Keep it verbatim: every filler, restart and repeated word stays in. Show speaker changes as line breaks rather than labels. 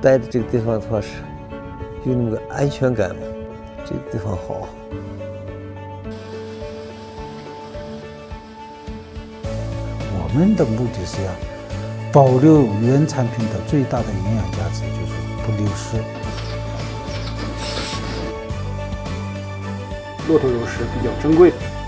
待的这个地方的话是有那么个安全感嘛，这个地方好。
我们的目的是要保留原产品的最大的营养价值，就是不流失。
骆驼肉是比较珍贵的。